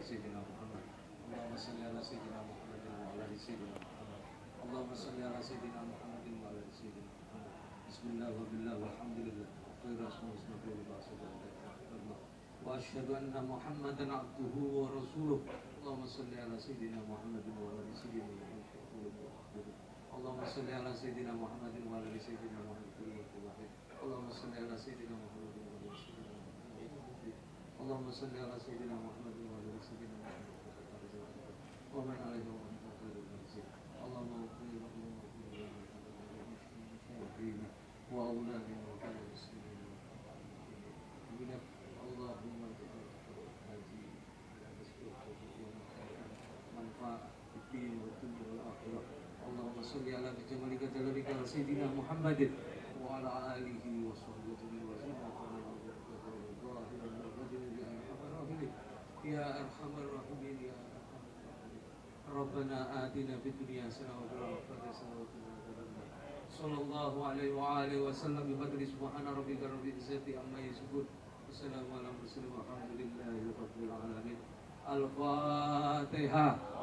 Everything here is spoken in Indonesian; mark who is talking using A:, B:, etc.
A: sayyidina Muhammad. Allahumma shalli ala sayyidina Muhammadin wa ala ali sayyidina Muhammad. Allahumma shalli ala sayyidina Muhammadin wa ala ali sayyidina Muhammad. Bismillah wa billah walhamdulillah. Khairu asma'i wa asyhadu anna Muhammadan abduhu wa rasuluh. Allahumma shalli ala sayyidina Muhammadin wa ala ali sayyidina Muhammad. Allahumma shalli ala sayyidina Muhammadin wa ala ali sayyidina Muhammad. Allahumma shalli ala sayyidina Muhammadin wa ala ali sayyidina Muhammad. Allahumma shalli ala sayyidina Muhammadin wa ala ali sayyidina Muhammad. Wa man alaihi wa man khairul nasi. Allahumma ighfir wa awladi wa kulli muslimin. Allahumma haji manfaat din wa dunya wal akhirah. Allahumma shalli ala jamalika jalalika sayyidina Muhammadin wa ala alihi wa sahbihi wa sallam. Ya arhamar rahimin ya Rabbana atina fid dunya hasanah wa fil akhirati hasanah wa qina adzabannar. Sallallahu alaihi wa alihi wasallam bi qadri subhana rabbika rabbil izzati amma yasifun. Wassalamu ala mursalin walhamdulillahi rabbil alamin. Al-Fatihah.